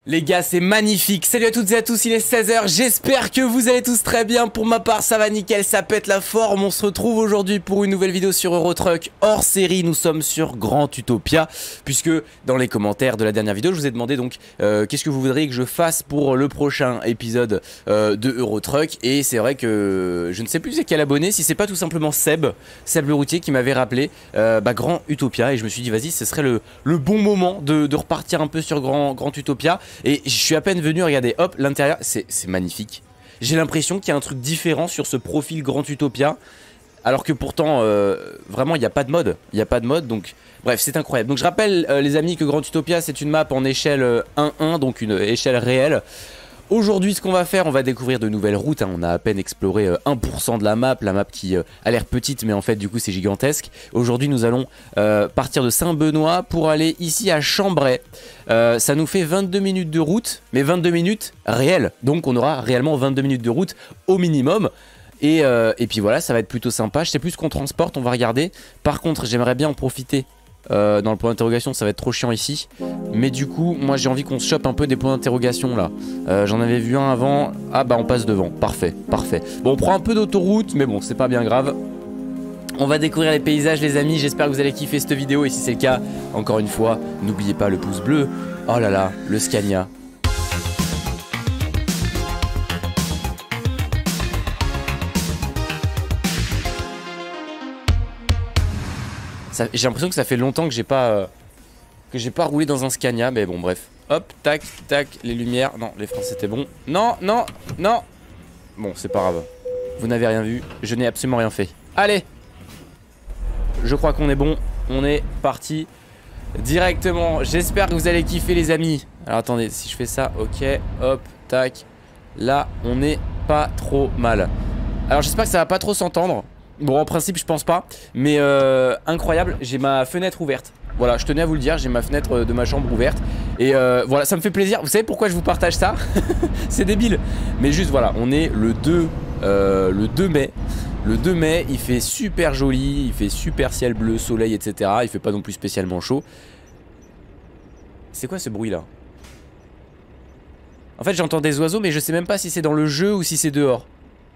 Les gars, c'est magnifique. Salut à toutes et à tous, il est 16h, j'espère que vous allez tous très bien. Pour ma part, ça va nickel, ça pète la forme. On se retrouve aujourd'hui pour une nouvelle vidéo sur Euro Truck hors série. Nous sommes sur Grand Utopia, puisque dans les commentaires de la dernière vidéo, je vous ai demandé donc qu'est-ce que vous voudriez que je fasse pour le prochain épisode de Euro Truck. Et c'est vrai que je ne sais plus c'est quel abonné, si c'est pas tout simplement Seb le routier qui m'avait rappelé Grand Utopia. Et je me suis dit vas-y, ce serait le bon moment de repartir un peu sur Grand Utopia. Et je suis à peine venu, regardez, hop, l'intérieur, c'est magnifique. J'ai l'impression qu'il y a un truc différent sur ce profil Grand Utopia. Alors que pourtant, vraiment, il n'y a pas de mode. Il n'y a pas de mode, donc... Bref, c'est incroyable. Donc je rappelle, les amis, que Grand Utopia, c'est une map en échelle 1-1, donc une échelle réelle. Aujourd'hui, ce qu'on va faire, on va découvrir de nouvelles routes, hein. On a à peine exploré 1% de la map qui a l'air petite, mais en fait, du coup, c'est gigantesque. Aujourd'hui, nous allons partir de Saint-Benoît pour aller ici à Chambray. Ça nous fait 22 minutes de route, mais 22 minutes réelles. Donc, on aura réellement 22 minutes de route au minimum. Et puis voilà, ça va être plutôt sympa. Je sais plus ce qu'on transporte, on va regarder. Par contre, j'aimerais bien en profiter. Dans le point d'interrogation, ça va être trop chiant ici. Mais du coup, moi j'ai envie qu'on se chope un peu des points d'interrogation là. J'en avais vu un avant. Ah bah on passe devant, parfait, parfait. Bon, on prend un peu d'autoroute, mais bon, c'est pas bien grave. On va découvrir les paysages, les amis. J'espère que vous allez kiffer cette vidéo. Et si c'est le cas, encore une fois, n'oubliez pas le pouce bleu. Oh là là, le Scania. J'ai l'impression que ça fait longtemps que j'ai pas roulé dans un Scania, mais bon bref. Hop, tac, tac, les lumières. Non, les freins c'était bon. Non, non, non. Bon, c'est pas grave. Vous n'avez rien vu, je n'ai absolument rien fait. Allez. Je crois qu'on est bon. On est parti directement. J'espère que vous allez kiffer, les amis. Alors attendez, si je fais ça, ok. Hop, tac. Là, on est pas trop mal. Alors j'espère que ça va pas trop s'entendre. Bon, en principe je pense pas, mais incroyable, j'ai ma fenêtre ouverte. Voilà, je tenais à vous le dire, j'ai ma fenêtre de ma chambre ouverte. Et voilà, ça me fait plaisir. Vous savez pourquoi je vous partage ça? C'est débile. Mais juste voilà, on est le 2 mai. Le 2 mai, il fait super joli, il fait super ciel bleu, soleil, etc. Il fait pas non plus spécialement chaud. C'est quoi ce bruit là? En fait j'entends des oiseaux, mais je sais même pas si c'est dans le jeu ou si c'est dehors.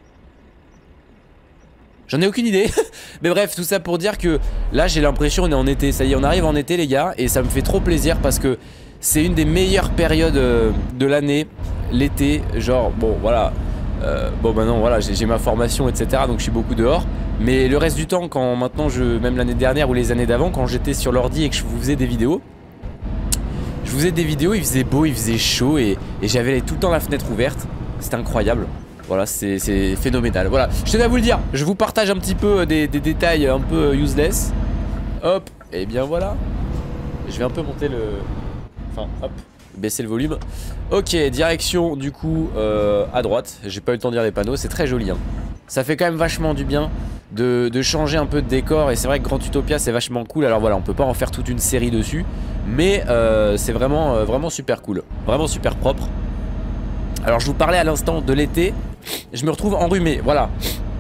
J'en ai aucune idée. Mais bref, tout ça pour dire que là j'ai l'impression on est en été. Ça y est, on arrive en été les gars. Et ça me fait trop plaisir parce que c'est une des meilleures périodes de l'année. L'été, genre bon voilà. Bon maintenant voilà, j'ai ma formation etc. Donc je suis beaucoup dehors. Mais le reste du temps, quand maintenant même l'année dernière ou les années d'avant, quand j'étais sur l'ordi et que je vous faisais des vidéos, il faisait beau, il faisait chaud. Et j'avais tout le temps la fenêtre ouverte. C'était incroyable. Voilà, c'est phénoménal. Voilà, je tenais à vous le dire. Je vous partage un petit peu des détails un peu useless. Hop, et bien voilà. Je vais un peu monter le... Enfin, hop, baisser le volume. Ok, direction du coup à droite. J'ai pas eu le temps de lire les panneaux, c'est très joli hein. Ça fait quand même vachement du bien de changer un peu de décor. Et c'est vrai que Grand Utopia c'est vachement cool. Alors voilà, on peut pas en faire toute une série dessus. Mais c'est vraiment super cool. Vraiment super propre. Alors je vous parlais à l'instant de l'été. Je me retrouve enrhumé, voilà.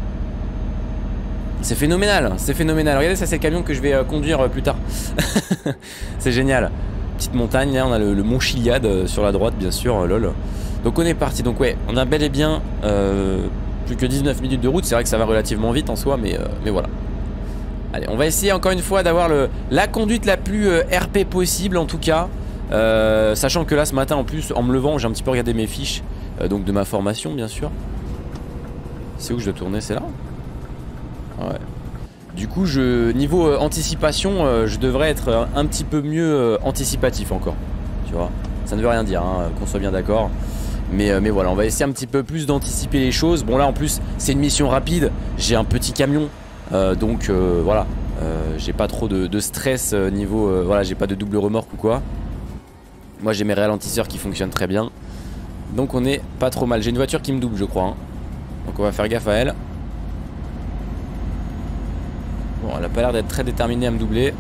C'est phénoménal, c'est phénoménal. Regardez, ça c'est le camion que je vais conduire plus tard. C'est génial. Petite montagne, là on a le mont Chiliade sur la droite bien sûr, lol. Donc on est parti, donc ouais, on a bel et bien plus que 19 minutes de route. C'est vrai que ça va relativement vite en soi, mais voilà. Allez, on va essayer encore une fois d'avoir la conduite la plus RP possible en tout cas. Sachant que là ce matin en plus en me levant j'ai un petit peu regardé mes fiches donc de ma formation bien sûr. C'est où je dois tourner? C'est là? Ouais. Du coup niveau anticipation je devrais être un petit peu mieux anticipatif encore. Tu vois, ça ne veut rien dire hein, qu'on soit bien d'accord. Mais voilà, on va essayer un petit peu plus d'anticiper les choses. Bon là en plus c'est une mission rapide. J'ai un petit camion donc voilà, j'ai pas trop de stress niveau voilà, j'ai pas de double remorque ou quoi. Moi j'ai mes ralentisseurs qui fonctionnent très bien. Donc on est pas trop mal. J'ai une voiture qui me double je crois hein. Donc on va faire gaffe à elle. Bon, elle a pas l'air d'être très déterminée à me doubler.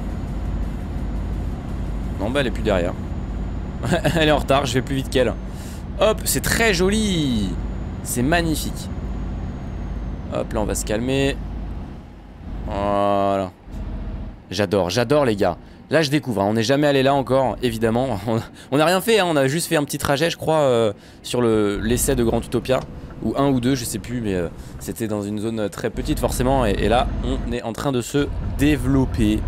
Non bah elle est plus derrière. Elle est en retard, je vais plus vite qu'elle. Hop, c'est très joli. C'est magnifique. Hop là on va se calmer. Voilà. J'adore les gars. Là je découvre, hein. On n'est jamais allé là encore, évidemment. On n'a rien fait, hein. On a juste fait un petit trajet je crois sur l'essai de Grand Utopia. Ou un ou deux, je sais plus, mais c'était dans une zone très petite forcément. Et là on est en train de se développer.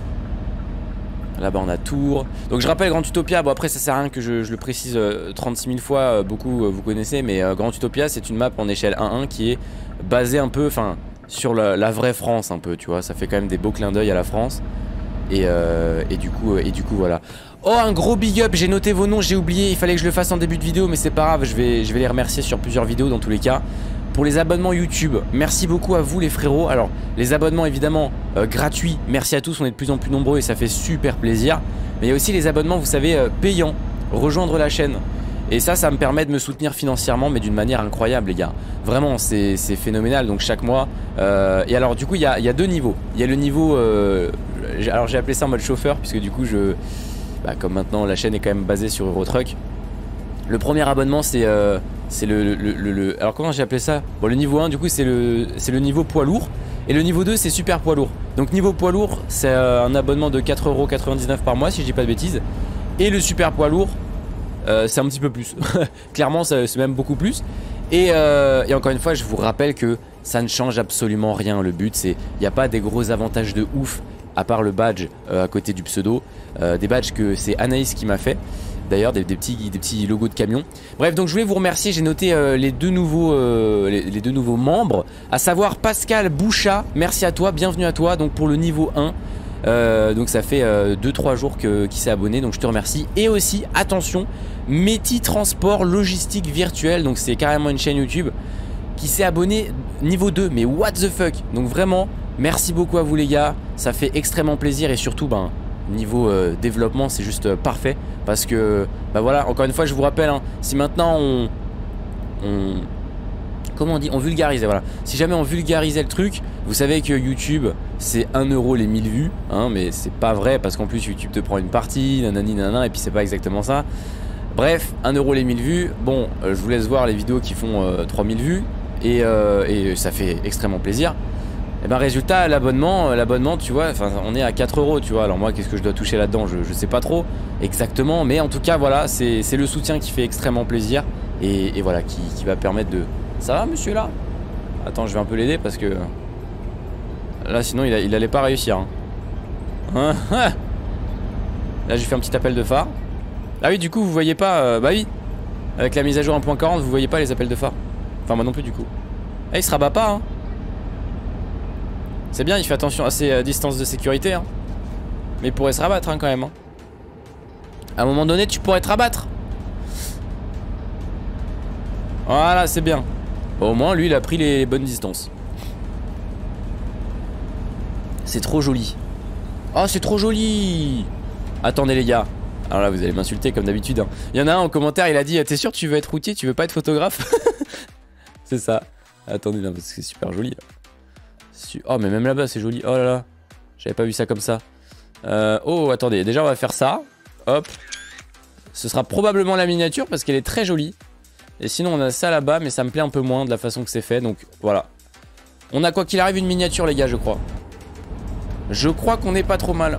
Là-bas on a Tours. Donc je rappelle Grand Utopia, bon après ça sert à rien que je le précise 36 000 fois, beaucoup vous connaissez. Mais Grand Utopia c'est une map en échelle 1-1 qui est basée un peu, enfin sur la vraie France un peu, tu vois. Ça fait quand même des beaux clins d'œil à la France. Et du coup voilà. Oh un gros big up, j'ai noté vos noms, j'ai oublié, il fallait que je le fasse en début de vidéo. Mais c'est pas grave, je vais les remercier sur plusieurs vidéos dans tous les cas. Pour les abonnements YouTube, merci beaucoup à vous les frérots. Alors les abonnements évidemment gratuits, merci à tous, on est de plus en plus nombreux et ça fait super plaisir. Mais il y a aussi les abonnements vous savez payants, rejoindre la chaîne. Et ça me permet de me soutenir financièrement mais d'une manière incroyable les gars. Vraiment c'est phénoménal donc chaque mois. Et alors du coup il y a deux niveaux. Il y a le niveau, alors j'ai appelé ça en mode chauffeur puisque du coup comme maintenant la chaîne est quand même basée sur Eurotruck. Le premier abonnement c'est alors comment j'ai appelé ça? Bon le niveau 1 du coup c'est le niveau poids lourd. Et le niveau 2 c'est super poids lourd. Donc niveau poids lourd c'est un abonnement de 4,99 € par mois si je dis pas de bêtises. Et le super poids lourd c'est un petit peu plus. Clairement c'est même beaucoup plus. Et encore une fois je vous rappelle que ça ne change absolument rien. Le but c'est, il n'y a pas des gros avantages de ouf à part le badge à côté du pseudo. Des badges que c'est Anaïs qui m'a fait. D'ailleurs des petits logos de camion. Bref donc je voulais vous remercier. J'ai noté les deux nouveaux membres, à savoir Pascal Bouchat. Merci à toi, bienvenue à toi. Donc pour le niveau 1 donc ça fait 2-3 jours qu'il s'est abonné. Donc je te remercie. Et aussi attention, Métis Transport Logistique Virtuel. Donc c'est carrément une chaîne YouTube qui s'est abonné niveau 2. Mais what the fuck. Donc vraiment merci beaucoup à vous les gars. Ça fait extrêmement plaisir. Et surtout niveau développement c'est juste parfait. Parce que voilà, encore une fois je vous rappelle hein, si maintenant comment on dit, on vulgarisait, voilà. Si jamais on vulgarisait le truc, vous savez que YouTube c'est 1 € les 1000 vues hein, mais c'est pas vrai parce qu'en plus YouTube te prend une partie, nanani nanana, et puis c'est pas exactement ça. Bref, 1 € les 1000 vues. Bon je vous laisse voir les vidéos qui font 3000 vues et ça fait extrêmement plaisir. Et résultat l'abonnement tu vois, on est à 4 € tu vois. Alors moi qu'est-ce que je dois toucher là-dedans, je sais pas trop exactement. Mais en tout cas voilà, c'est le soutien qui fait extrêmement plaisir. Et voilà, qui va permettre de... Ça va monsieur là? Attends je vais un peu l'aider parce que... Là sinon il allait pas réussir hein. Là j'ai fait un petit appel de phare. Ah oui du coup vous voyez pas, bah oui. Avec la mise à jour 1.40 vous voyez pas les appels de phare. Enfin moi non plus du coup. Ah il se rabat pas hein. C'est bien, il fait attention à ses distances de sécurité hein. Mais il pourrait se rabattre hein, quand même hein. À un moment donné tu pourrais te rabattre. Voilà c'est bien. Bon, au moins lui il a pris les bonnes distances. C'est trop joli. Oh c'est trop joli. Attendez les gars. Alors là vous allez m'insulter comme d'habitude hein. Il y en a un en commentaire il a dit t'es sûr tu veux être routier, tu veux pas être photographe? C'est ça. Attendez là parce que c'est super joli là. Oh mais même là-bas c'est joli. Oh là là, j'avais pas vu ça comme ça. Oh attendez, déjà on va faire ça. Hop. Ce sera probablement la miniature parce qu'elle est très jolie. Et sinon on a ça là-bas mais ça me plaît un peu moins de la façon que c'est fait. Donc voilà. On a quoi qu'il arrive une miniature les gars je crois. Je crois qu'on est pas trop mal.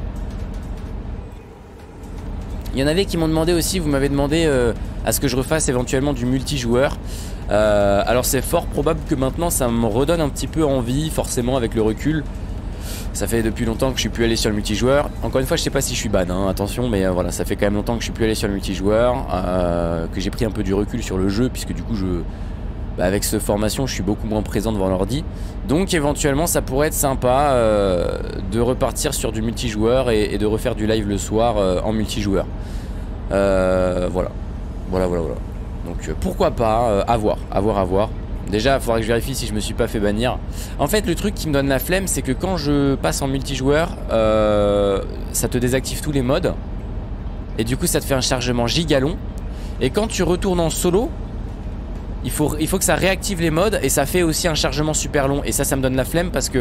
Il y en avait qui m'ont demandé aussi, vous m'avez demandé à ce que je refasse éventuellement du multijoueur. Alors c'est fort probable que maintenant ça me redonne un petit peu envie, forcément avec le recul. Ça fait depuis longtemps que je suis plus allé sur le multijoueur. Encore une fois je sais pas si je suis ban hein, attention, mais voilà, ça fait quand même longtemps que je suis plus allé sur le multijoueur, que j'ai pris un peu du recul sur le jeu puisque du coup avec cette formation je suis beaucoup moins présent devant l'ordi. Donc éventuellement ça pourrait être sympa de repartir sur du multijoueur et de refaire du live le soir en multijoueur. Voilà. Donc pourquoi pas, à voir. Déjà il faudra que je vérifie si je me suis pas fait bannir. En fait le truc qui me donne la flemme c'est que quand je passe en multijoueur ça te désactive tous les modes. Et du coup ça te fait un chargement giga long. Et quand tu retournes en solo il faut que ça réactive les modes. Et ça fait aussi un chargement super long. Et ça me donne la flemme parce que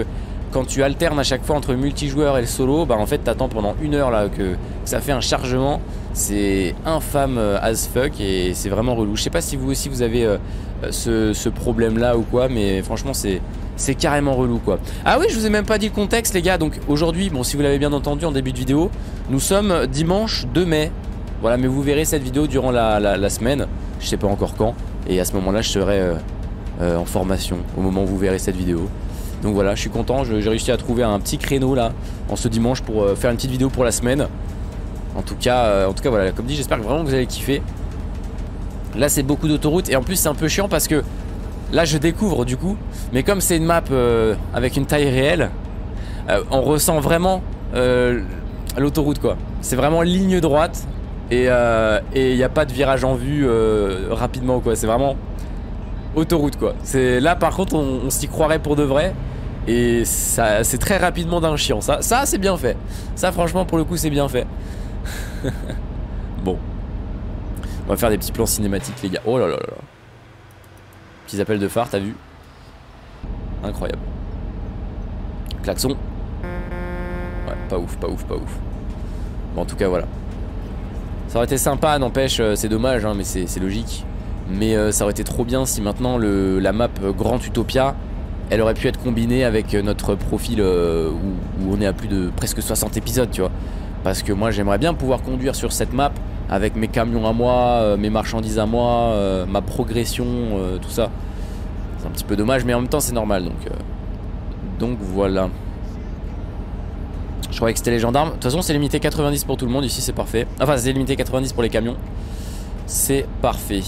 quand tu alternes à chaque fois entre le multijoueur et le solo, bah en fait t'attends pendant 1 heure là que ça fait un chargement. C'est infâme as fuck et c'est vraiment relou. Je sais pas si vous aussi vous avez ce problème là ou quoi, mais franchement c'est carrément relou quoi. Ah oui, je vous ai même pas dit le contexte les gars. Donc aujourd'hui, bon si vous l'avez bien entendu en début de vidéo, nous sommes dimanche 2 mai. Voilà, mais vous verrez cette vidéo durant la semaine. Je sais pas encore quand. Et à ce moment là je serai en formation au moment où vous verrez cette vidéo. Donc voilà, je suis content, j'ai réussi à trouver un petit créneau là en ce dimanche pour faire une petite vidéo pour la semaine. En tout cas voilà, comme dit, j'espère vraiment que vous allez kiffer. Là c'est beaucoup d'autoroutes et en plus c'est un peu chiant parce que là je découvre du coup, mais comme c'est une map avec une taille réelle, on ressent vraiment l'autoroute quoi. C'est vraiment ligne droite et il n'y a pas de virage en vue rapidement quoi, c'est vraiment autoroute quoi. Là par contre on s'y croirait pour de vrai. Et ça c'est très rapidement d'un chiant. Ça c'est bien fait. Ça franchement pour le coup c'est bien fait. Bon. On va faire des petits plans cinématiques les gars. Oh là là là là. Petits appels de phare, t'as vu? Incroyable. Klaxon. Ouais, pas ouf, pas ouf, pas ouf. Bon en tout cas voilà. Ça aurait été sympa, n'empêche, c'est dommage hein, mais c'est logique. Mais ça aurait été trop bien si maintenant la map Grand Utopia elle aurait pu être combinée avec notre profil où on est à plus de presque 60 épisodes tu vois. Parce que moi j'aimerais bien pouvoir conduire sur cette map avec mes camions à moi, mes marchandises à moi, ma progression, tout ça. C'est un petit peu dommage mais en même temps c'est normal donc voilà. Je croyais que c'était les gendarmes. De toute façon c'est limité 90 pour tout le monde ici, c'est parfait. Enfin c'est limité 90 pour les camions. C'est parfait.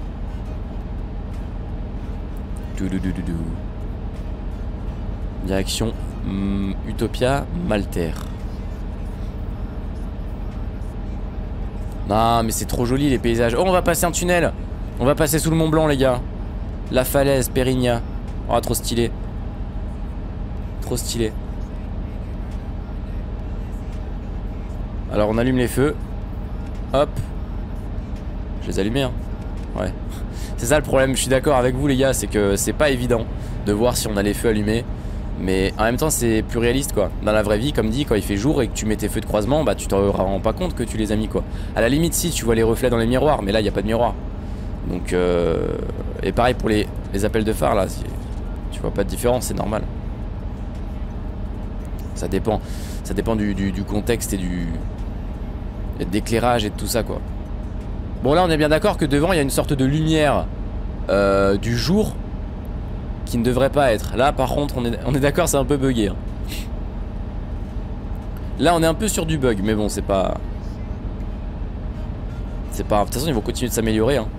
Direction Utopia Malter. Non mais c'est trop joli les paysages. Oh on va passer un tunnel. On va passer sous le Mont Blanc les gars. La falaise, Périgna. Oh trop stylé. Trop stylé. Alors on allume les feux. Hop. Je les allumais hein. Ouais. C'est ça le problème, je suis d'accord avec vous les gars. C'est que c'est pas évident de voir si on a les feux allumés. Mais en même temps c'est plus réaliste quoi. Dans la vraie vie comme dit, quand il fait jour et que tu mets tes feux de croisement, bah tu te rends pas compte que tu les as mis quoi. À la limite si tu vois les reflets dans les miroirs, mais là il n'y a pas de miroir. Donc et pareil pour les appels de phare là, tu vois pas de différence, c'est normal. Ça dépend du contexte et d'éclairage et de tout ça quoi. Bon là on est bien d'accord que devant il y a une sorte de lumière du jour qui ne devrait pas être. Là par contre on est d'accord, c'est un peu bugué hein. Là on est un peu sur du bug mais bon c'est pas... De toute façon ils vont continuer de s'améliorer hein.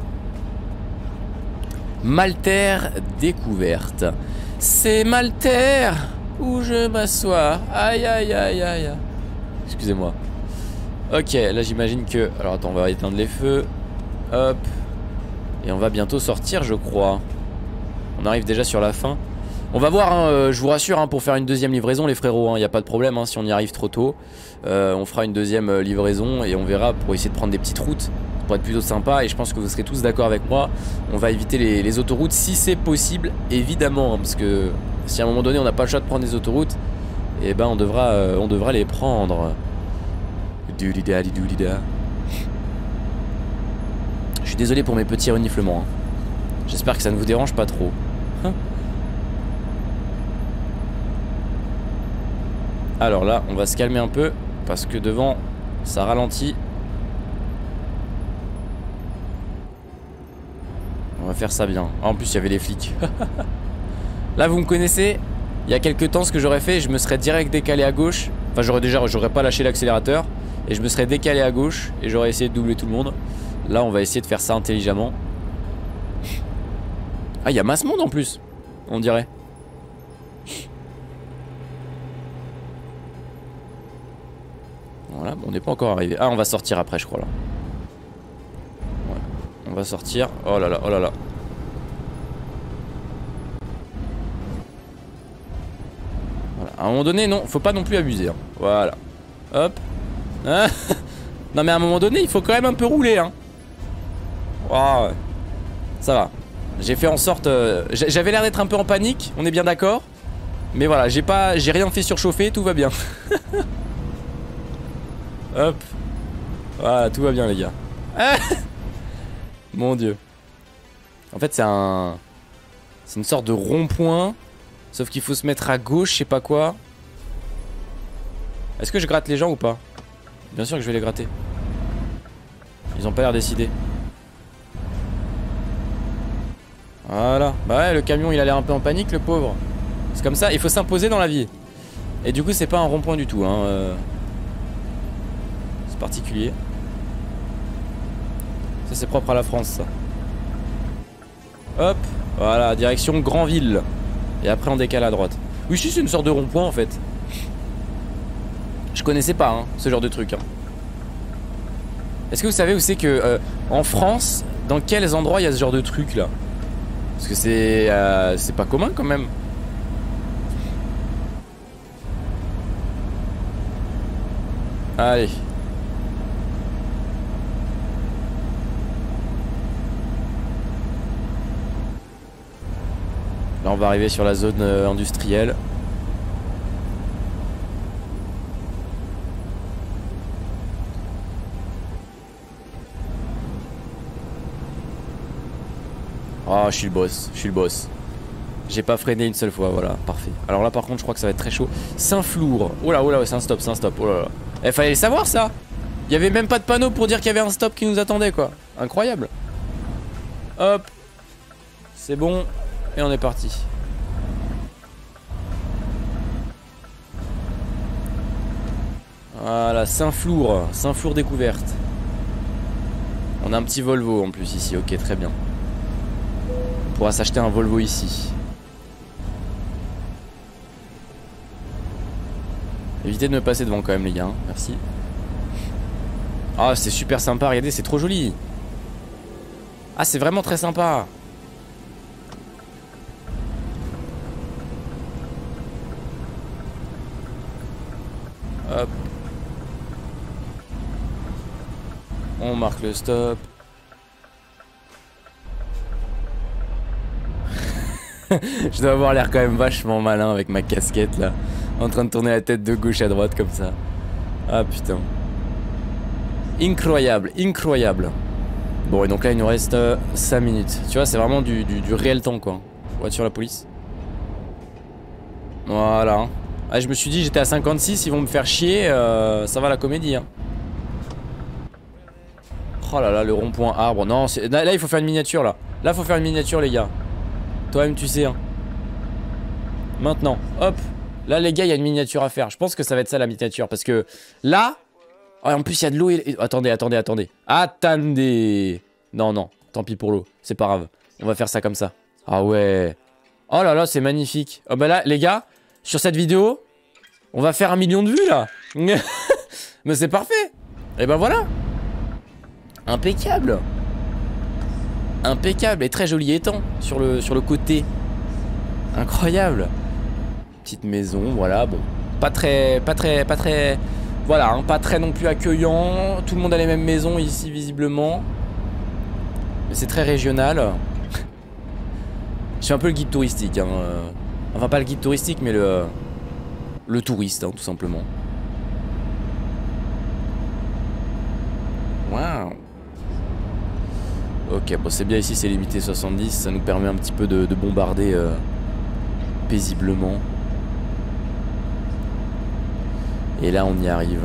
Malter découverte. C'est Malter où je m'assois. Aïe aïe aïe aïe. Excusez-moi. Ok là j'imagine que... Alors attends on va éteindre les feux. Hop. Et on va bientôt sortir je crois. On arrive déjà sur la fin. On va voir hein, je vous rassure hein, pour faire une deuxième livraison les frérots, il n'y a pas de problème hein, si on y arrive trop tôt. On fera une deuxième livraison et on verra pour essayer de prendre des petites routes. Pour être plutôt sympa et je pense que vous serez tous d'accord avec moi. On va éviter les autoroutes si c'est possible évidemment hein, parce que si à un moment donné on n'a pas le choix de prendre des autoroutes, et ben on devra les prendre. Je suis désolé pour mes petits reniflements hein. J'espère que ça ne vous dérange pas trop hein. Alors là on va se calmer un peu parce que devant ça ralentit. On va faire ça bien. En plus il y avait les flics. Là vous me connaissez. Il y a quelques temps ce que j'aurais fait, je me serais direct décalé à gauche. Enfin j'aurais pas lâché l'accélérateur. Et je me serais décalé à gauche. Et j'aurais essayé de doubler tout le monde. Là on va essayer de faire ça intelligemment. Ah il y a masse monde en plus. On dirait. Voilà, on n'est pas encore arrivé. Ah on va sortir après je crois là. Ouais, on va sortir. Oh là là, oh là là. Voilà. À un moment donné non, faut pas non plus abuser hein. Voilà. Hop hein. Non mais à un moment donné il faut quand même un peu rouler hein. Oh, ouais. Ça va. J'ai fait en sorte... J'avais l'air d'être un peu en panique, on est bien d'accord. Mais voilà, j'ai rien fait surchauffer, tout va bien. Hop. Voilà, tout va bien les gars. Mon dieu. En fait c'est une sorte de rond-point. Sauf qu'il faut se mettre à gauche, je sais pas quoi. Est-ce que je gratte les gens ou pas? Bien sûr que je vais les gratter. Ils ont pas l'air décidés. Voilà. Bah ouais, le camion il a l'air un peu en panique, le pauvre. C'est comme ça, il faut s'imposer dans la vie. Et du coup c'est pas un rond-point du tout hein. C'est particulier. Ça c'est propre à la France ça. Hop. Voilà, direction Granville. Et après on décale à droite. Oui si c'est une sorte de rond-point en fait. Je connaissais pas hein, ce genre de truc hein. Est-ce que vous savez où c'est que en France, dans quels endroits il y a ce genre de truc là? Parce que c'est pas commun quand même. Allez. Là on va arriver sur la zone industrielle. Oh, je suis le boss, je suis le boss. J'ai pas freiné une seule fois, voilà, parfait. Alors là par contre je crois que ça va être très chaud. Saint-Flour. Oh là, c'est un stop, c'est un stop. Oh là là. Eh, fallait le savoir ça. Il y avait même pas de panneau pour dire qu'il y avait un stop qui nous attendait quoi. Incroyable. Hop. C'est bon. Et on est parti. Voilà, Saint-Flour. Saint-Flour découverte. On a un petit Volvo en plus ici, ok très bien. On pourra s'acheter un Volvo ici. Évitez de me passer devant quand même les gars, hein. Merci. Ah c'est super sympa, regardez c'est trop joli. Ah c'est vraiment très sympa. Hop. On marque le stop. Je dois avoir l'air quand même vachement malin avec ma casquette là. En train de tourner la tête de gauche à droite comme ça. Ah putain. Incroyable, incroyable. Bon et donc là il nous reste 5 minutes. Tu vois c'est vraiment du réel temps quoi. Voiture la police. Voilà. Ah, je me suis dit j'étais à 56, ils vont me faire chier. Ça va la comédie hein. Oh là là le rond-point arbre. Non là il faut faire une miniature là. Là faut faire une miniature les gars. Toi-même tu sais hein. Maintenant, hop. Là les gars il y a une miniature à faire. Je pense que ça va être ça la miniature. Parce que là oh, en plus il y a de l'eau et... Attendez. Attendez. Non, tant pis pour l'eau. C'est pas grave. On va faire ça comme ça. Ah ouais. Oh là là c'est magnifique. Oh bah là les gars, sur cette vidéo on va faire 1 million de vues là. Mais c'est parfait. Et ben voilà. Impeccable. Impeccable et très joli étang sur le côté. Incroyable. Petite maison, voilà, bon. Pas très. Voilà, hein, pas très non plus accueillant. Tout le monde a les mêmes maisons ici visiblement. Mais c'est très régional. Je fais un peu le guide touristique hein. Enfin pas le guide touristique mais le touriste hein, tout simplement. Waouh. Ok, bon c'est bien ici, c'est limité 70, ça nous permet un petit peu de bombarder paisiblement. Et là on y arrive.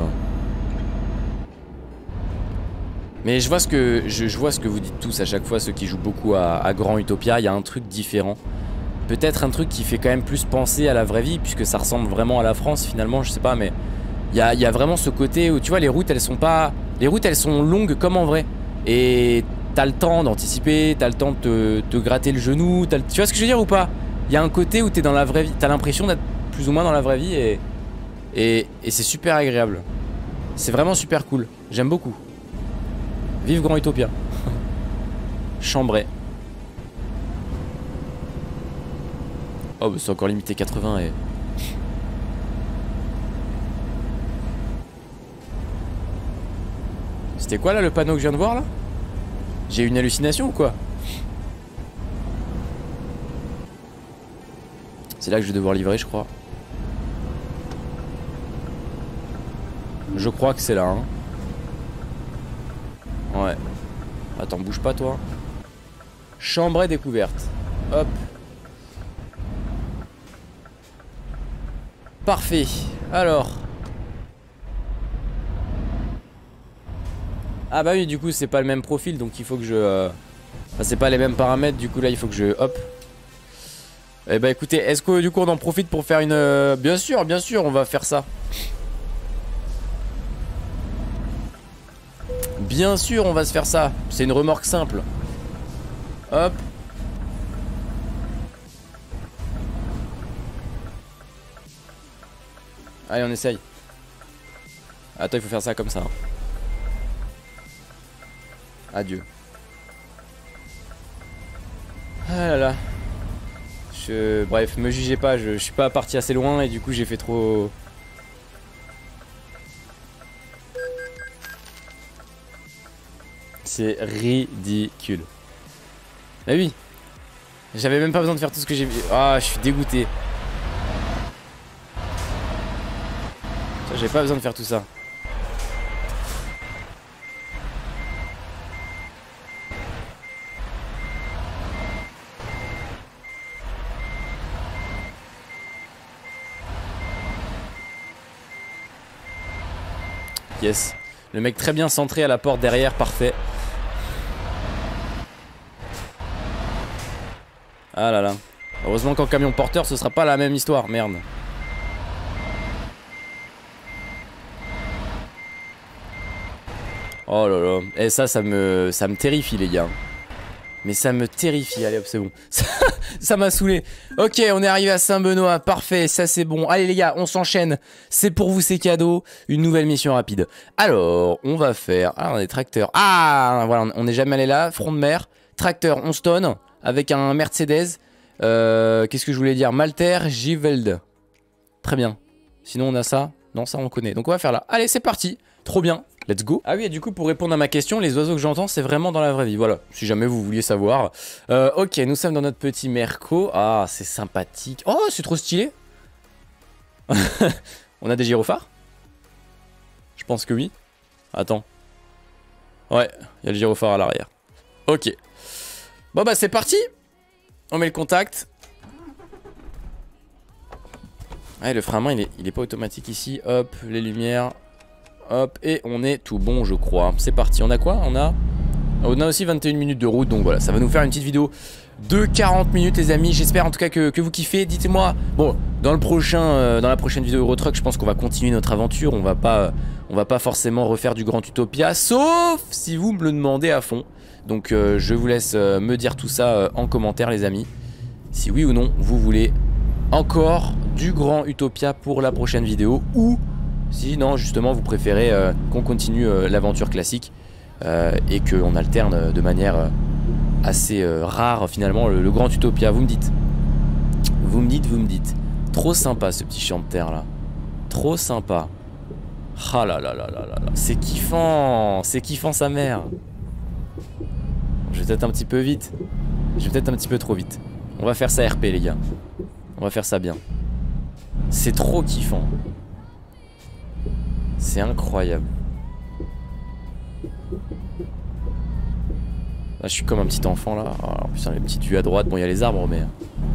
Mais je vois ce que vous dites tous à chaque fois, ceux qui jouent beaucoup à Grand Utopia, il y a un truc différent. Peut-être un truc qui fait quand même plus penser à la vraie vie, puisque ça ressemble vraiment à la France finalement, je sais pas, mais il y a vraiment ce côté où tu vois les routes elles sont pas... Les routes elles sont longues comme en vrai. Et t'as le temps d'anticiper, t'as le temps de te gratter le genou, tu vois ce que je veux dire ou pas? Il y a un côté où t'es dans la vraie vie, t'as l'impression d'être plus ou moins dans la vraie vie et c'est super agréable. C'est vraiment super cool, j'aime beaucoup. Vive Grand Utopia. Chambray. Oh bah c'est encore limité 80 et... C'était quoi là le panneau que je viens de voir là? J'ai eu une hallucination ou quoi? C'est là que je vais devoir livrer je crois. Je crois que c'est là, hein. Ouais. Attends, bouge pas toi. Chambrée découverte. Hop. Parfait. Alors. Ah bah oui, du coup c'est pas le même profil, donc il faut que je... Enfin c'est pas les mêmes paramètres, du coup là il faut que je... Hop. Eh bah écoutez, est-ce que du coup on en profite pour faire une... Bien sûr, on va faire ça. Bien sûr on va se faire ça. C'est une remorque simple. Hop. Allez on essaye. Attends il faut faire ça comme ça. Adieu. Ah là là. Bref, me jugez pas, je suis pas parti assez loin et du coup j'ai fait trop... C'est ridicule. Bah oui. J'avais même pas besoin de faire tout ce que j'ai... Ah, je suis dégoûté. J'avais pas besoin de faire tout ça. Yes. Le mec très bien centré à la porte derrière, parfait. Ah là là. Heureusement qu'en camion porteur ce sera pas la même histoire, merde. Oh là là. Et ça me terrifie les gars. Mais ça me terrifie, allez hop c'est bon. Ça m'a saoulé. Ok, on est arrivé à Saint-Benoît, parfait, ça c'est bon. Allez les gars, on s'enchaîne. C'est pour vous ces cadeaux, une nouvelle mission rapide. Alors, on va faire... Ah, on a des tracteurs. Ah, voilà, on n'est jamais allé là. Front de mer, tracteur 11 tonnes, avec un Mercedes. Qu'est-ce que je voulais dire? Malter Givelde. Très bien. Sinon on a ça. Non, ça on connaît. Donc on va faire là. Allez, c'est parti. Trop bien. Let's go. Ah oui, et du coup, pour répondre à ma question, les oiseaux que j'entends, c'est vraiment dans la vraie vie. Voilà, si jamais vous vouliez savoir. Ok, nous sommes dans notre petit Merco. Ah, c'est sympathique. Oh, c'est trop stylé. On a des gyrophares? Je pense que oui. Attends. Ouais, il y a le gyrophare à l'arrière. Ok. Bon, bah, c'est parti. On met le contact. Ouais, le frein à main, il est pas automatique ici. Hop, les lumières. Hop, et on est tout bon je crois. C'est parti, on a quoi? On a aussi 21 minutes de route, donc voilà, ça va nous faire une petite vidéo de 40 minutes les amis. J'espère en tout cas que vous kiffez. Dites-moi, bon, dans la prochaine vidéo Eurotruck, je pense qu'on va continuer notre aventure. On va pas forcément refaire du Grand Utopia, sauf si vous me le demandez à fond. Donc je vous laisse me dire tout ça en commentaire les amis. Si oui ou non, vous voulez encore du Grand Utopia pour la prochaine vidéo, ou... si non justement vous préférez qu'on continue l'aventure classique et qu'on alterne de manière assez rare finalement le Grand Utopia. Vous me dites. Vous me dites. Trop sympa ce petit champ de terre là. Trop sympa. Ah là là là là là là. C'est kiffant. C'est kiffant sa mère. Je vais peut-être un petit peu vite. Je vais peut-être un petit peu trop vite. On va faire ça RP les gars. On va faire ça bien. C'est trop kiffant. C'est incroyable. Là je suis comme un petit enfant là. Oh, putain les petites vues à droite. Bon il y a les arbres mais...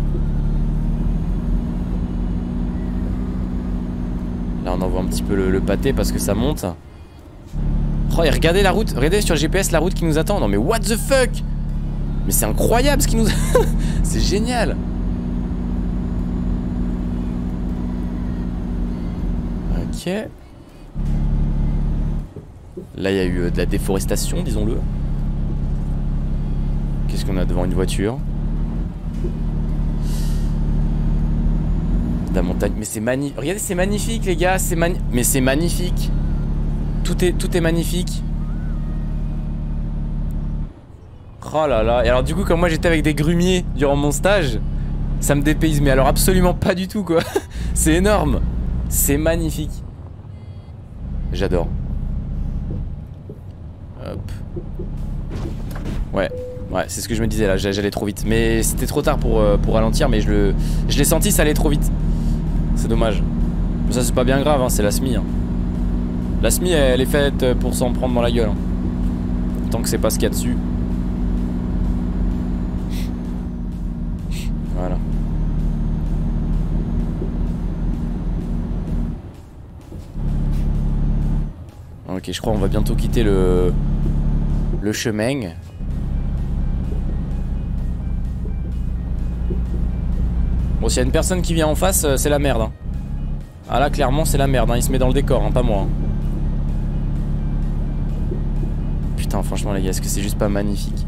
Là on envoie un petit peu le pâté parce que ça monte. Oh et regardez la route. Regardez sur le GPS la route qui nous attend. Non mais what the fuck. Mais c'est incroyable ce qui nous... C'est génial. Ok. Là il y a eu de la déforestation disons-le. Qu'est-ce qu'on a devant une voiture? De la montagne. Mais c'est magnifique. Regardez c'est magnifique les gars. Mais c'est magnifique. Tout est magnifique. Oh là là. Et alors du coup comme moi j'étais avec des grumiers durant mon stage, ça me dépayse. Mais alors absolument pas du tout quoi. C'est énorme. C'est magnifique. J'adore. Hop. Ouais, c'est ce que je me disais là, j'allais trop vite. Mais c'était trop tard pour ralentir, mais je l'ai senti, ça allait trop vite. C'est dommage. Mais ça c'est pas bien grave, hein, c'est la SMI. Hein. La SMI elle est faite pour s'en prendre dans la gueule. Tant que c'est pas ce qu'il y a dessus. Voilà. Ok, je crois qu'on va bientôt quitter le chemin. Bon, s'il y a une personne qui vient en face, c'est la merde. Hein. Ah là, clairement, c'est la merde. Hein. Il se met dans le décor, hein, pas moi. Hein. Putain, franchement, les gars, est-ce que c'est juste pas magnifique?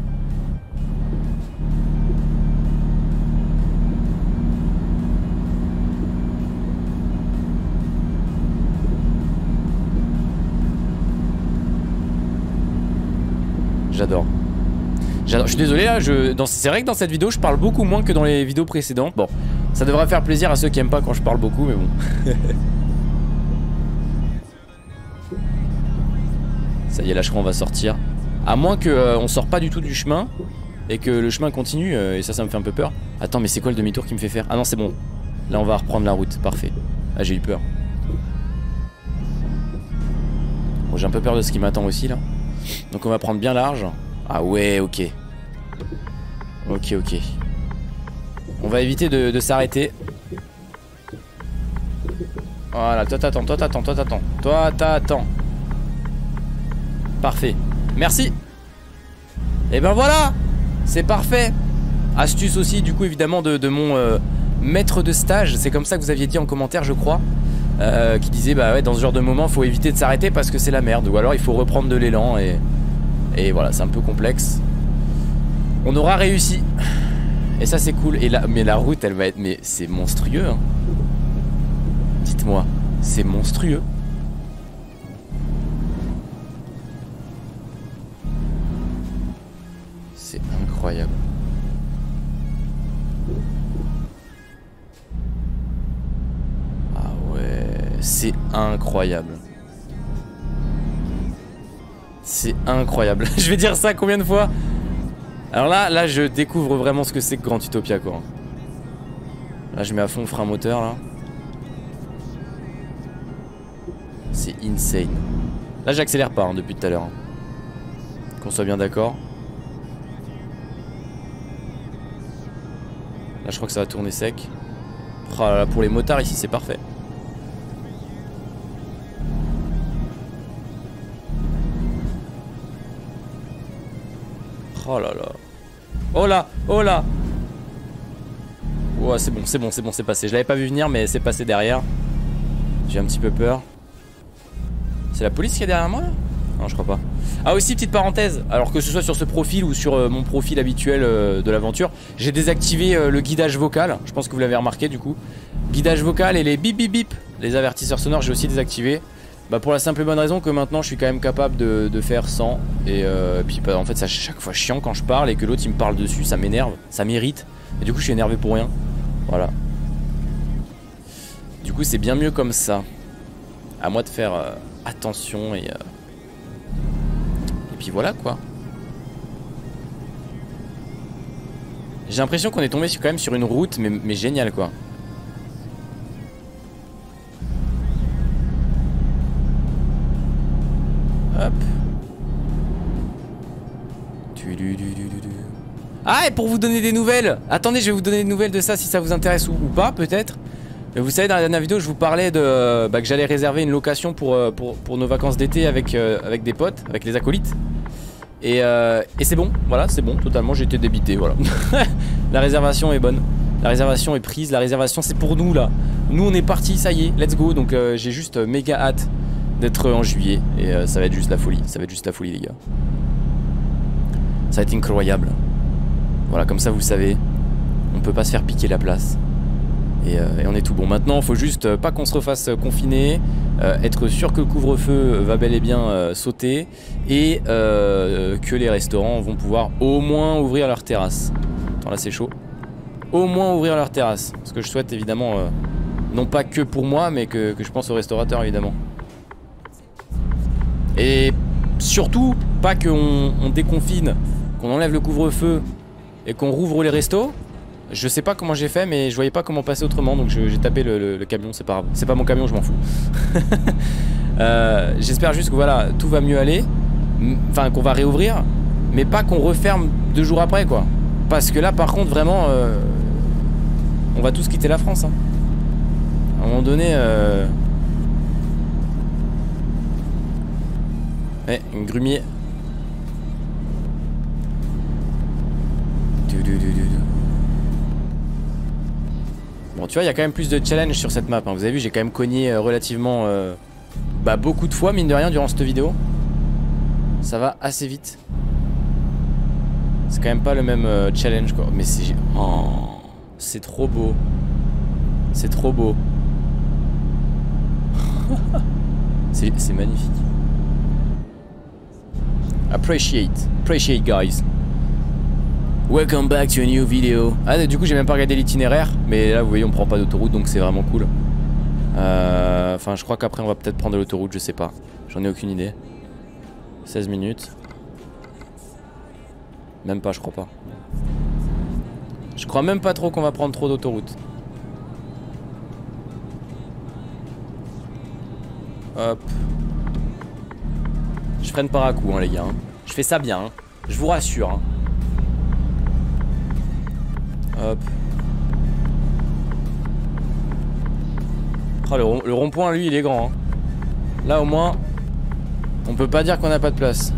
J'adore. Je suis désolé là, c'est vrai que dans cette vidéo je parle beaucoup moins que dans les vidéos précédentes. Bon, ça devrait faire plaisir à ceux qui aiment pas quand je parle beaucoup, mais bon. Ça y est, là je crois on va sortir. À moins que on sort pas du tout du chemin et que le chemin continue, et ça me fait un peu peur. Attends, mais c'est quoi le demi-tour qui me fait faire? Ah non, c'est bon. Là on va reprendre la route, parfait. Ah, j'ai eu peur. Bon, j'ai un peu peur de ce qui m'attend aussi là. Donc on va prendre bien large. Ah ouais, ok. Ok, ok. On va éviter de s'arrêter. Voilà, toi t'attends, toi t'attends, toi t'attends. Toi t'attends. Parfait. Merci. Et ben voilà. C'est parfait. Astuce aussi du coup évidemment de mon maître de stage. C'est comme ça que vous aviez dit en commentaire je crois. Qui disait bah ouais, dans ce genre de moment faut éviter de s'arrêter parce que c'est la merde. Ou alors il faut reprendre de l'élan et voilà, c'est un peu complexe. On aura réussi. Et ça c'est cool. Et là, mais la route elle va être... Mais c'est monstrueux hein. Dites-moi, c'est monstrueux. C'est incroyable. Ah ouais, c'est incroyable. C'est incroyable. Je vais dire ça combien de fois? Alors là je découvre vraiment ce que c'est que Grand Utopia quoi. Là je mets à fond le frein moteur là. C'est insane. Là j'accélère pas hein, depuis tout à l'heure. Qu'on soit bien d'accord. Là je crois que ça va tourner sec. Oh là là, pour les motards ici c'est parfait. Oh là là. Oh là. Oh là. Oh c'est bon, c'est bon, c'est bon, c'est passé. Je l'avais pas vu venir mais c'est passé derrière. J'ai un petit peu peur. C'est la police qui est derrière moi là? Non je crois pas. Ah aussi petite parenthèse. Alors que ce soit sur ce profil ou sur mon profil habituel de l'aventure, j'ai désactivé le guidage vocal. Je pense que vous l'avez remarqué du coup. Guidage vocal et les bip bip bip. Les avertisseurs sonores j'ai aussi désactivé. Bah pour la simple et bonne raison que maintenant je suis quand même capable de faire sans. Et puis bah, en fait c'est à chaque fois chiant quand je parle et que l'autre il me parle dessus, ça m'énerve, ça m'irrite. Et du coup je suis énervé pour rien. Voilà. Du coup c'est bien mieux comme ça. À moi de faire attention et puis voilà quoi. J'ai l'impression qu'on est tombé quand même sur une route mais géniale quoi. Hop. Ah et pour vous donner des nouvelles. Attendez je vais vous donner des nouvelles de ça si ça vous intéresse ou pas peut-être. Vous savez dans la dernière vidéo je vous parlais de que j'allais réserver une location pour nos vacances d'été avec des potes, avec les acolytes. Et c'est bon, voilà c'est bon, totalement j'ai été débité, voilà. La réservation est bonne, la réservation est prise, la réservation c'est pour nous là. Nous on est parti, ça y est, let's go. Donc j'ai juste méga hâte d'être en juillet. Et ça va être juste la folie, ça va être juste la folie les gars. Ça va être incroyable. Voilà comme ça vous savez, on peut pas se faire piquer la place. Et on est tout bon. Maintenant, il faut juste pas qu'on se refasse confiner, être sûr que le couvre-feu va bel et bien sauter et que les restaurants vont pouvoir au moins ouvrir leur terrasse. Attends, là c'est chaud. Au moins ouvrir leur terrasse. Ce que je souhaite évidemment, non pas que pour moi, mais que je pense aux restaurateurs évidemment. Et surtout, pas qu'on déconfine, qu'on enlève le couvre-feu et qu'on rouvre les restos. Je sais pas comment j'ai fait mais je voyais pas comment passer autrement donc j'ai tapé le camion, c'est pas grave. C'est pas mon camion, je m'en fous. J'espère juste que voilà, tout va mieux aller. Enfin, qu'on va réouvrir. Mais pas qu'on referme 2 jours après, quoi. Parce que là, par contre, vraiment, on va tous quitter la France. Hein. À un moment donné... Ouais, une grumier. Bon, tu vois, il y a quand même plus de challenge sur cette map. Hein. Vous avez vu, j'ai quand même cogné relativement... bah, beaucoup de fois, mine de rien, durant cette vidéo. Ça va assez vite. C'est quand même pas le même challenge, quoi. Mais c'est... Oh, c'est trop beau. C'est trop beau. C'est magnifique. Appreciate, guys. Welcome back to a new video. Ah, du coup j'ai même pas regardé l'itinéraire. Mais là vous voyez on prend pas d'autoroute donc c'est vraiment cool. Enfin je crois qu'après on va peut-être prendre l'autoroute, je sais pas. J'en ai aucune idée. 16 minutes. Même pas, je crois pas. Je crois même pas trop qu'on va prendre trop d'autoroute. Hop. Je freine par à coup hein, les gars. Je fais ça bien. Hein. Je vous rassure. Hein. Hop. Oh, le rond-point, lui, il est grand. Hein. Là, au moins, on peut pas dire qu'on n'a pas de place.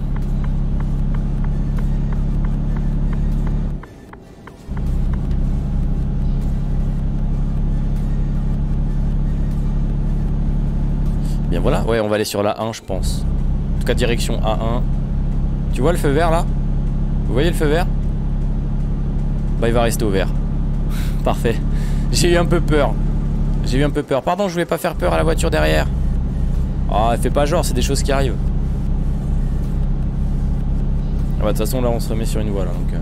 Bien voilà. Ouais, on va aller sur la 1, je pense. En tout cas, direction A1. Tu vois le feu vert, là? Vous voyez le feu vert? Bah, il va rester au vert. Parfait. J'ai eu un peu peur. J'ai eu un peu peur. Pardon, je voulais pas faire peur à la voiture derrière. Ah, elle fait pas genre, c'est des choses qui arrivent. Ah bah, de toute façon, là, on se remet sur une voie, là, donc...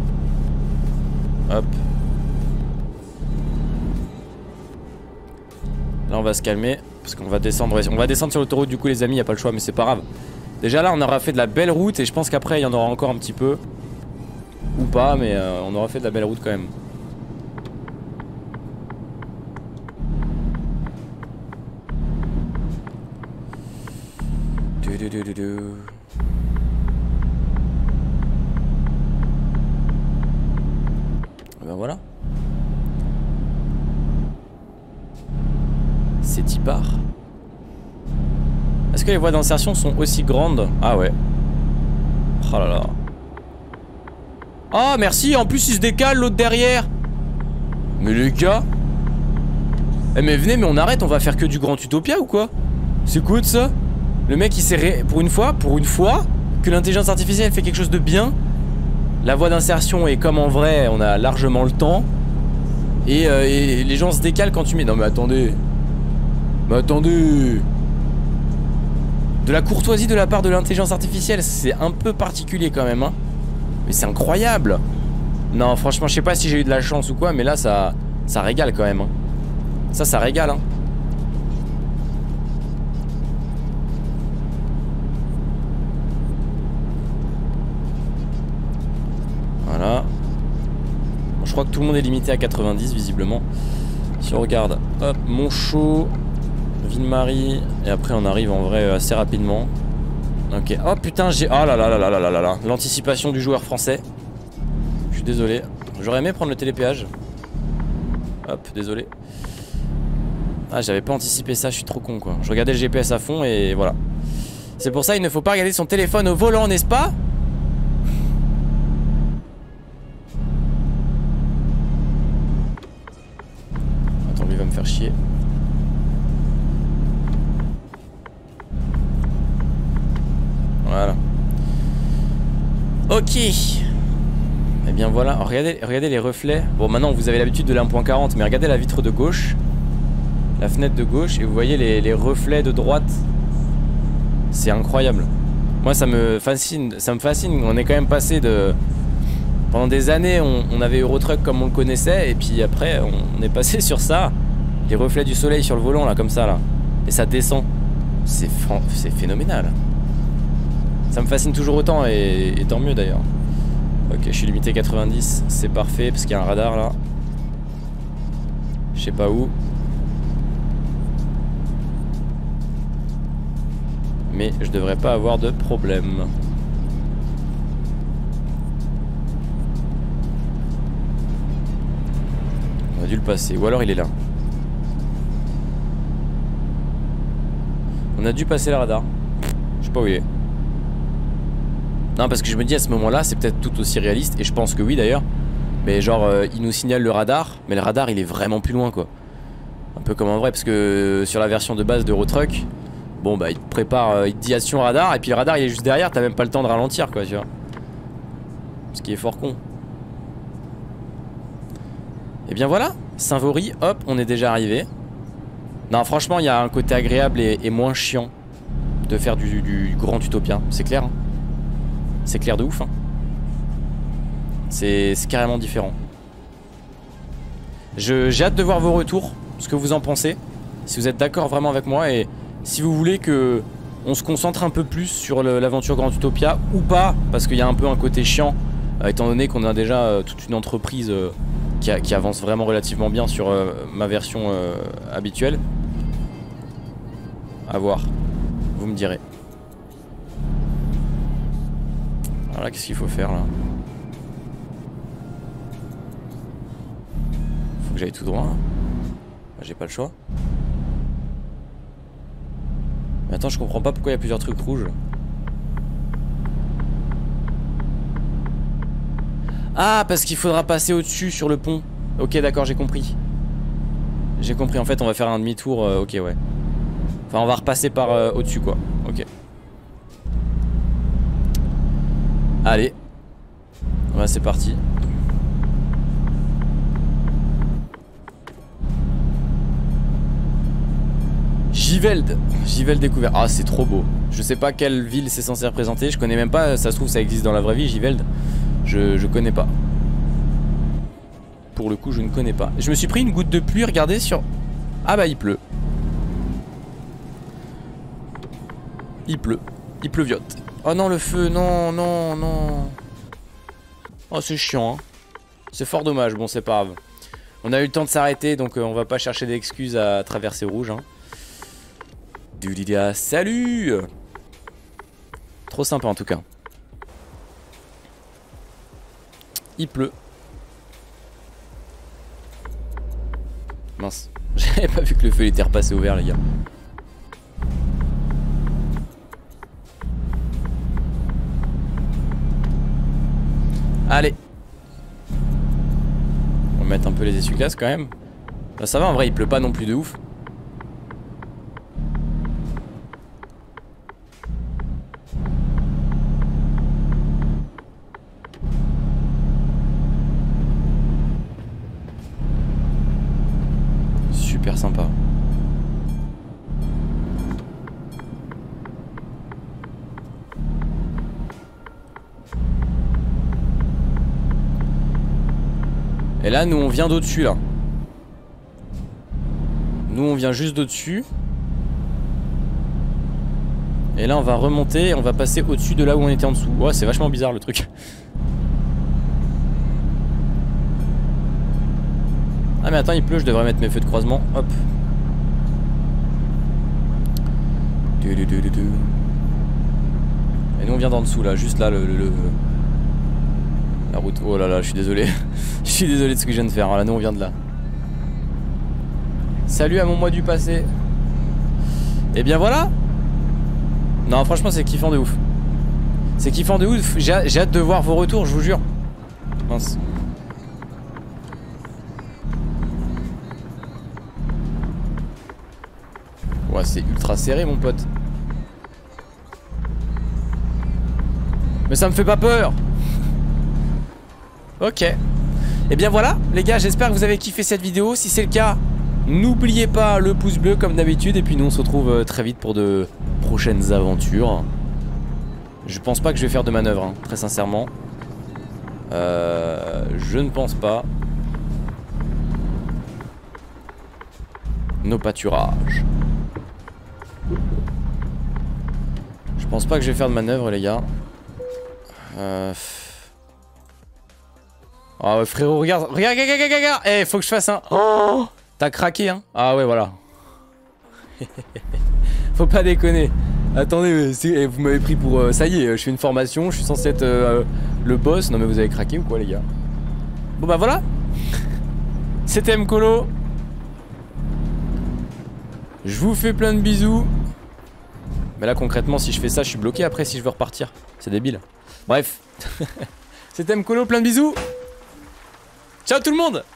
Hop. Là, on va se calmer. Parce qu'on va descendre. On va descendre sur l'autoroute, du coup, les amis, y a pas le choix, mais c'est pas grave. Déjà, là, on aura fait de la belle route, et je pense qu'après, il y en aura encore un petit peu. Ou pas, mais on aura fait de la belle route quand même. Ben voilà. C'est 10 bars. Est-ce que les voies d'insertion sont aussi grandes? Ah ouais. Oh là là. Ah merci, en plus il se décale l'autre derrière. Mais les gars. Eh mais venez, mais on arrête, on va faire que du Grand Utopia ou quoi? C'est quoi de ça? Le mec il s'est pour une fois que l'intelligence artificielle fait quelque chose de bien. La voie d'insertion est comme en vrai, on a largement le temps. Et les gens se décalent quand tu mets... Non mais attendez. Mais attendez. De la courtoisie de la part de l'intelligence artificielle, c'est un peu particulier quand même hein. Mais c'est incroyable. Non franchement je sais pas si j'ai eu de la chance ou quoi, mais là ça régale quand même hein. Ça régale hein. Voilà. Bon, je crois que tout le monde est limité à 90 visiblement. Si on regarde, hop, Montchaud, Ville-Marie, et après on arrive en vrai assez rapidement. Ok, oh putain j'ai... Oh là là là là là là là. L'anticipation du joueur français. Je suis désolé. J'aurais aimé prendre le télépéage. Hop, désolé. Ah j'avais pas anticipé ça, je suis trop con quoi. Je regardais le GPS à fond et voilà. C'est pour ça il ne faut pas regarder son téléphone au volant, n'est-ce pas? Attends, lui va me faire chier. Voilà. Ok. Eh bien voilà, regardez les reflets. Bon maintenant vous avez l'habitude de l'1.40, mais regardez la vitre de gauche. La fenêtre de gauche et vous voyez les reflets de droite. C'est incroyable. Moi ça me fascine, on est quand même passé de... Pendant des années on avait Eurotruck comme on le connaissait. Et puis après on est passé sur ça. Les reflets du soleil sur le volant là, comme ça là. Et ça descend. C'est phénoménal. Ça me fascine toujours autant et tant mieux d'ailleurs. Ok, je suis limité 90, c'est parfait parce qu'il y a un radar là. Je sais pas où. Mais je devrais pas avoir de problème. On a dû le passer, ou alors il est là. On a dû passer le radar. Je sais pas où il est. Non, parce que je me dis à ce moment-là, c'est peut-être tout aussi réaliste, et je pense que oui d'ailleurs. Mais genre, il nous signale le radar, mais le radar il est vraiment plus loin quoi. Un peu comme en vrai, parce que sur la version de base d'Eurotruck, bon bah il te prépare, il te dit action radar, et puis le radar il est juste derrière, t'as même pas le temps de ralentir quoi, tu vois. Ce qui est fort con. Et bien voilà, Saint-Vaury, hop, on est déjà arrivé. Non, franchement, il y a un côté agréable et moins chiant de faire du Grand Utopia, c'est clair. Hein. C'est clair de ouf. Hein. C'est carrément différent. J'ai hâte de voir vos retours, ce que vous en pensez. Si vous êtes d'accord vraiment avec moi et si vous voulez que on se concentre un peu plus sur l'aventure Grand Utopia ou pas, parce qu'il y a un peu un côté chiant, étant donné qu'on a déjà toute une entreprise qui avance vraiment relativement bien sur ma version habituelle. À voir, vous me direz. Voilà, qu'est-ce qu'il faut faire là? Faut que j'aille tout droit. J'ai pas le choix. Mais attends, je comprends pas pourquoi il y a plusieurs trucs rouges. Ah, parce qu'il faudra passer au-dessus sur le pont. Ok, d'accord, j'ai compris. J'ai compris, en fait, on va faire un demi-tour. Ok, ouais. Enfin, on va repasser par au-dessus, quoi. Ok. Allez. Ouais, c'est parti. Givelde. Givelde découvert. Ah, c'est trop beau. Je sais pas quelle ville c'est censé représenter. Je connais même pas. Ça se trouve, ça existe dans la vraie vie, Givelde. Je connais pas. Pour le coup, je ne connais pas. Je me suis pris une goutte de pluie, regardez sur... Ah bah, il pleut. Il pleut. Il pleuviote. Oh non, le feu. Non, non, non. Oh, c'est chiant, hein. C'est fort dommage. Bon, c'est pas grave. On a eu le temps de s'arrêter, donc on va pas chercher d'excuses à traverser rouge, hein. Salut. Trop sympa, en tout cas. Il pleut. Mince. J'avais pas vu que le feu était repassé au vert, les gars. Allez. On va mettre un peu les essuie-glaces quand même. Bah, ça va, en vrai, il pleut pas non plus de ouf. Super sympa. Et là, nous, on vient d'au-dessus, là. Nous, on vient juste d'au-dessus. Et là, on va remonter et on va passer au-dessus de là où on était en dessous. Ouais, c'est vachement bizarre, le truc. Ah, mais attends, il pleut, je devrais mettre mes feux de croisement. Hop. Et nous, on vient d'en dessous, là. Juste là, la route. Oh là là, je suis désolé. Je suis désolé de ce que je viens de faire. Voilà, nous on vient de là. Salut à mon moi du passé. Et bien voilà. Non, franchement, c'est kiffant de ouf. C'est kiffant de ouf. J'ai hâte de voir vos retours, je vous jure. Mince. Ouais, c'est ultra serré, mon pote. Mais ça me fait pas peur. Ok. Et bien voilà les gars, j'espère que vous avez kiffé cette vidéo. Si c'est le cas, n'oubliez pas le pouce bleu comme d'habitude. Et puis nous on se retrouve très vite pour de prochaines aventures. Je pense pas que je vais faire de manœuvre, hein, très sincèrement. Je ne pense pas. Nos pâturages. Je pense pas que je vais faire de manœuvre les gars. Ah ouais, frérot, regarde, regarde, regarde, regarde, regarde. Eh, faut que je fasse un... Oh, t'as craqué, hein. Ah ouais, voilà. Faut pas déconner. Attendez, vous m'avez pris pour... ça y est, je fais une formation, je suis censé être le boss. Non mais vous avez craqué ou quoi les gars? Bon bah voilà. C'était Mkolo. Je vous fais plein de bisous. Mais là concrètement si je fais ça je suis bloqué après si je veux repartir. C'est débile. Bref. C'était Mkolo, plein de bisous. Ciao tout le monde.